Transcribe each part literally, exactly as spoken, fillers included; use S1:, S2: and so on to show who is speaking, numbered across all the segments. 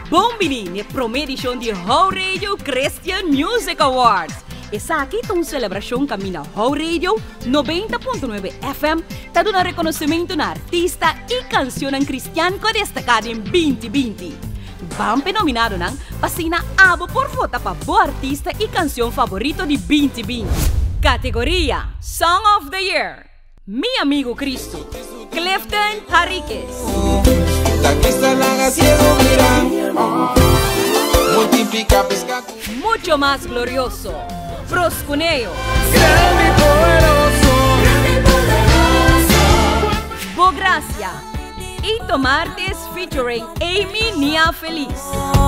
S1: Bombini na promedisyon di How Radio Christian Music Awards. Esa aqui itong celebrasyon kami na How Radio noventa ponto nueve F M tado na reconhecimento na artista e canción ng cristiano destacado em vinte vinte. Bampe nominado ng pasina abo por vota pa bo artista e canción favorito di vinte vinte. Categoria Song of the Year. Mi amigo Cristo, Clifton Hariquez. Mucho más glorioso, Proscuneo.
S2: Grande y poderoso,
S1: Bo Gracia y Tomartes featuring Amy Nia Feliz.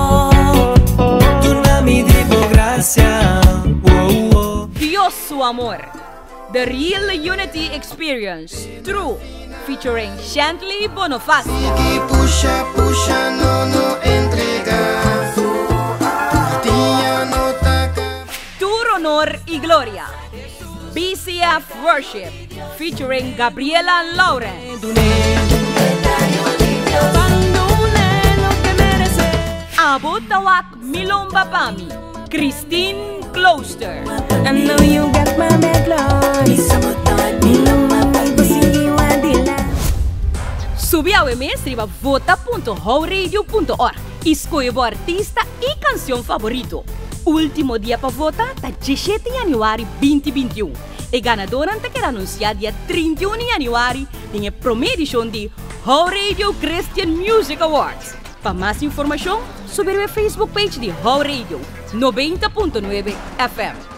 S2: Tsunami de Bo Gracia. Oh, oh.
S1: Dios su amor. The Real Unity Experience, True, featuring Shantley Bonifacio.
S3: Pusha, pusha, no, no entrega. Tía no taca.
S1: Tour Honor y Gloria, B C F Worship, featuring Gabriela Lauren. Abo Tawak Milomba Pami, Christine Closter.
S4: I know you got my medley.
S1: Subi ao e-mail, escreva vota ponto how radio ponto org. Escolha o artista e canção favorito. Último dia para votar está dezessete de janeiro de vinte vinte e um. E ganadora está quer anunciar dia trinta e um de janeiro em a primeira edição de How Radio Christian Music Awards. Para mais informação, subir o Facebook page de How Radio noventa ponto nueve F M.